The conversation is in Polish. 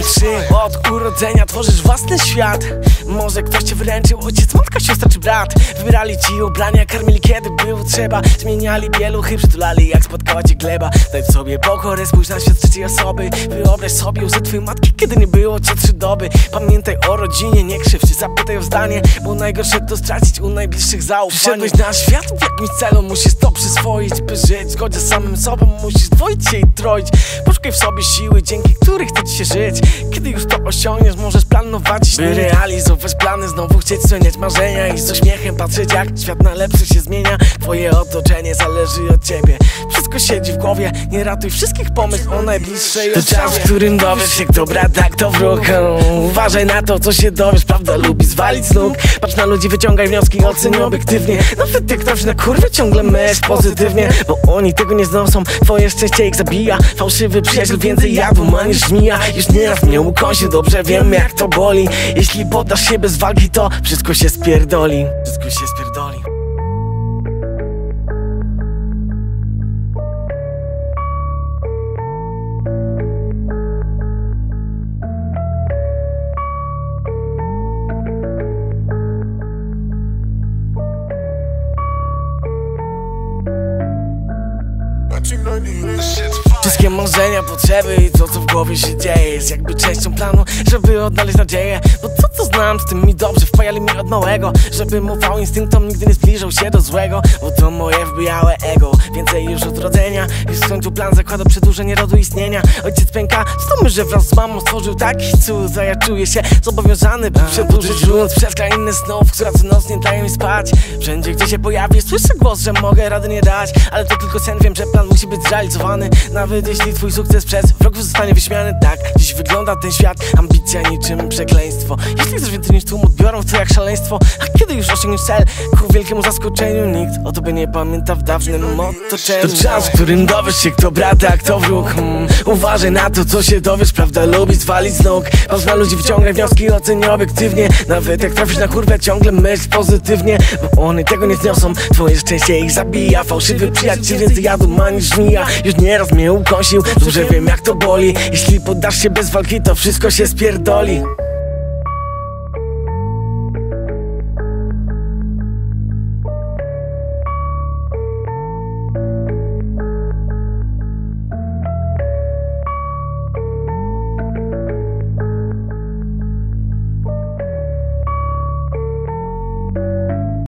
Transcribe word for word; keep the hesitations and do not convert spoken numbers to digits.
trzy. Od urodzenia tworzysz własny świat. Może ktoś cię wyręczył, ojciec, matka, siostra czy brat. Wybierali ci ubrania, karmili kiedy było trzeba. Zmieniali pieluchy, przytulali jak spotkała cię gleba. Daj sobie pokorę, spójrz na świat trzeciej osoby. Wyobraź sobie łzy twojej matki, kiedy nie było cię trzy doby. Pamiętaj o rodzinie, nie krzyw się, zapytaj o zdanie, bo najgorsze to stracić u najbliższych zaufanie. Przyszedłeś na świat w jakimś celu, musisz to przyswoić. By żyć w zgodzie z samym sobą, musisz dwoić się i troić. Poszukaj w sobie siły, dzięki których chce ci się żyć. Kiedy już to osiągniesz, możesz planować i śnić. By realizować plany, znowu chcieć spełniać marzenia i z uśmiechem patrzeć, jak świat na lepszy się zmienia. Twoje otoczenie zależy od ciebie, wszystko siedzi w głowie. Nie ratuj wszystkich, pomysł o najbliższej osobie. To czas, w którym dowiesz się, kto brat, a kto wróg. Uważaj na to, co się dowiesz, prawda lubi zwalić z nóg. Patrz na ludzi, wyciągaj wnioski, oceń obiektywnie. Nawet jak trafisz na kurwy, ciągle myśl pozytywnie, bo oni tego nie znoszą, twoje szczęście ich zabija. Fałszywy przyjaciel więcej jadł ma niż żmija. Już nieraz mnie ukąsił, dobrze wiem jak to boli. Jeśli poddasz się bez walki, to wszystko się spierdoli. Wszystko się spierdoli. Wszystkie marzenia, potrzeby i to, co w głowie się dzieje, jest jakby częścią planu, żeby odnaleźć nadzieję. Bo to, co znam, z tym mi dobrze wpajali mi od małego, żebym ufał instynktom, nigdy nie zbliżał się do złego. Bo to moje wbijałe ego, więcej już od rodzenia. Już w końcu plan zakłada przedłużenie rodu istnienia. Ojciec pęka, stąd, że wraz z mamą stworzył taki cud, a ja czuję się zobowiązany, by przedłużyć żółt przez krainę snów, która co noc nie daje mi spać. Wszędzie, gdzie się pojawi, słyszę głos, że mogę rady nie dać, ale to tylko sen, wiem, że plan musi być zrealizowany. Nawet jeśli twój sukces przez rok zostanie wyśmiany. Tak dziś wygląda ten świat, ambicja niczym przekleństwo. Jeśli chcesz więcej niż tłum, odbiorą to jak szaleństwo. A kiedy już osiągniesz cel, ku wielkiemu zaskoczeniu nikt o tobie nie pamięta w dawnym otoczeniu. To czas, w którym dowiesz się, kto brat, a kto wróg. hmm. Uważaj na to, co się dowiesz, prawda lubi zwalić z nóg. Patrz na ludzi, wyciągaj wnioski, oceń obiektywnie. Nawet jak trafisz na kurwę, ciągle myśl pozytywnie, bo oni tego nie zniosą, twoje szczęście ich zabija. Fałszywy przyjaciel więcej jadł ma niż żmija. Już nieraz mnie ukąsił, dobrze wiem jak to boli. Jeśli poddasz się bez walki, to wszystko się spierdoli.